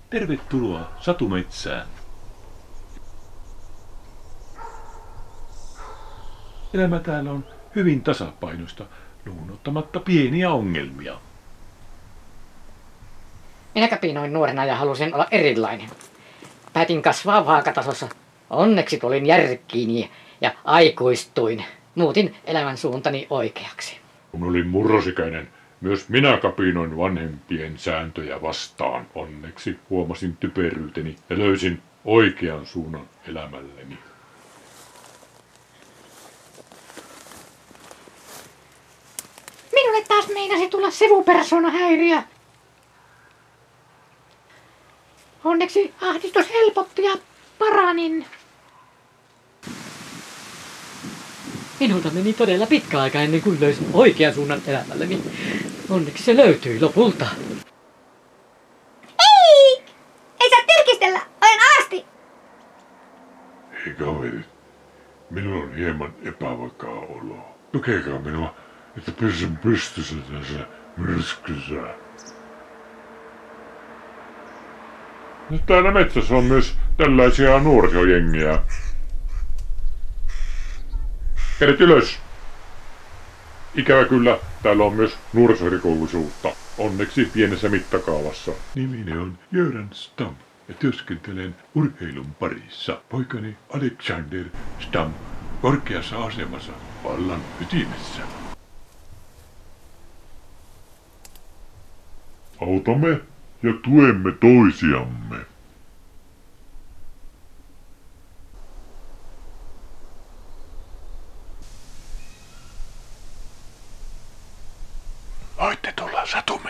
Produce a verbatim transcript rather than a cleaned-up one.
Tervetuloa satumetsään. Elämä täällä on hyvin tasapainoista, lukuun ottamatta pieniä ongelmia. Minä kapinoin nuorena ja halusin olla erilainen. Päätin kasvaa vaakatasossa. Onneksi tulin järkkiin ja aikuistuin. Muutin elämän suuntani oikeaksi. Kun olin murrosikäinen, myös minä kapinoin vanhempien sääntöjä vastaan. Onneksi huomasin typeryyteni ja löysin oikean suunnan elämälleni. Minulle taas meinasi tulla sivupersonahäiriö. Onneksi ahdistus helpotti ja paranin. Minulta meni todella pitkä aika ennen kuin löysin oikean suunnan elämälleni. Onneksi se löytyi lopulta. Ei! Ei saa tirkistellä! Olen alasti! Hei kaverit, minulla on hieman epävakaa olo. Tukekaa minua, että pysyn pystyssä tässä myrskyssä. Nyt täällä metsässä on myös tällaisia nuorisojengiä. Kädet ylös! Ikävä kyllä, täällä on myös nuorisorikollisuutta. Onneksi pienessä mittakaavassa. Nimeni on Göran Stam ja työskentelen urheilun parissa. Poikani Alexander Stam korkeassa asemassa vallan ytimessä. Autamme ja tuemme toisiamme. Voitte tulla satumetsään.